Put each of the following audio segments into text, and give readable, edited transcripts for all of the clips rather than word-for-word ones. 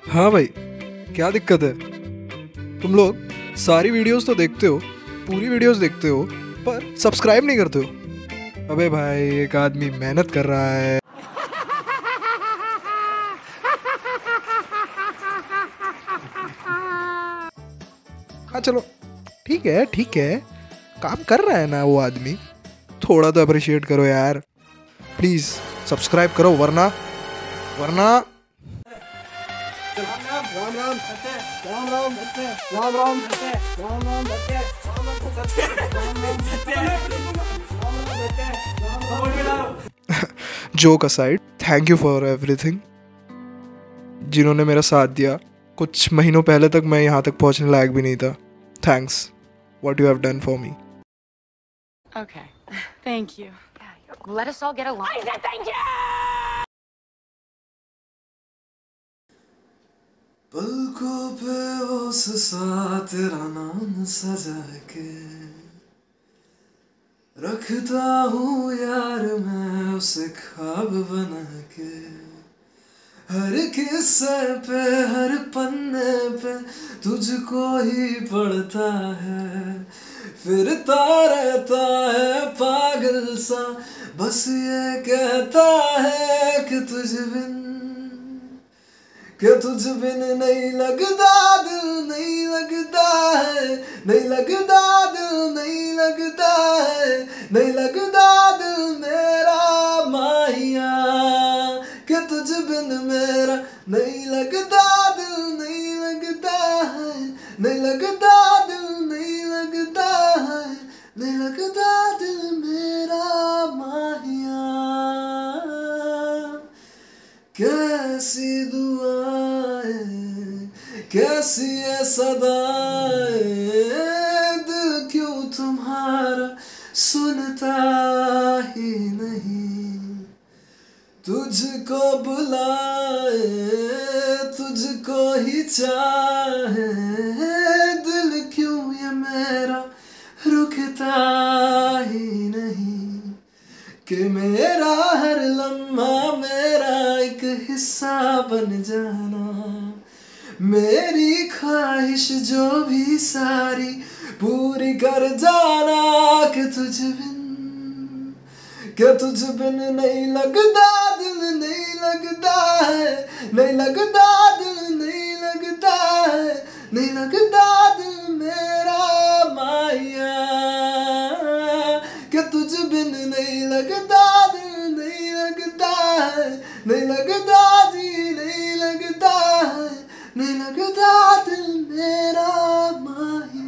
हाँ भाई, क्या दिक्कत है? तुम लोग सारी वीडियोस तो देखते हो, पूरी वीडियोस देखते हो, पर सब्सक्राइब नहीं करते हो। अबे भाई, एक आदमी मेहनत कर रहा है। हाँ चलो, ठीक है ठीक है, काम कर रहा है ना वो आदमी, थोड़ा तो अप्रिशिएट करो यार। प्लीज सब्सक्राइब करो, वरना वरना Ram Ram Ram Ram Ram Ram Ram Ram joke aside, thank you for everything. जिन्होंने मेरा साथ दिया, कुछ महीनों पहले तक मैं यहाँ तक पहुँचने लायक भी नहीं था। Thanks, what you have done for me. Okay. Thank you. Let us all get along. I said thank you! पलकों पे उस सा तेरा नाम सजा के रखता हूँ यार मैं उसे ख्वाब बना के। हर किस्से पे हर पन्ने पे तुझको ही पढ़ता है, फिरता रहता है पागल सा, बस ये कहता है कि तुझ बिन नहीं लगता दिल, नहीं लगता है, नहीं लगता दिल, नहीं लगता है, नहीं लगता दिल मेरा माहिया, कि तुझ बिन मेरा नहीं लगता दिल, नहीं लगता है, नहीं लगता दिल, नहीं लगता है, नहीं लगता दिल मेरा माहिया। कैसी दुआएं, कैसी है सदाएं, दिल क्यों तुम्हारा सुनता ही नहीं, तुझको बुलाए तुझको ही चाहे, दिल क्यों ये मेरा रुकता ही नहीं, कि मेरा हर लम्हा मेरा एक हिस्सा बन जाना, मेरी ख्वाहिश जो भी सारी पूरी कर जाना, कि तुझ बिन नहीं लगता दिल, नहीं लगता है, नहीं लगता दिल, नहीं लगता है, नहीं लगता दिल मेरा माहिया, कि तुझ बिन नहीं लगता दिल, नहीं लगता है, नहीं लगता जी, नहीं लगता है, नहीं लगता दिल मेरा माहिया।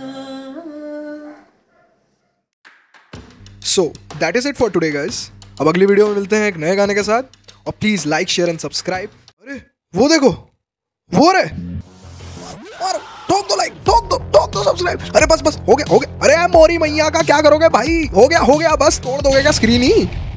So that is it for today guys. अब अगली वीडियो में मिलते हैं एक नए गाने के साथ, और please like share and subscribe. अरे वो देखो, वो रे, और ठोक दो लाइक, ठोक दो सब्सक्राइब। अरे बस बस हो गया। अरे मोरी मैया का क्या करोगे भाई, हो गया बस, तोड़ दोगे क्या स्क्रीन ही।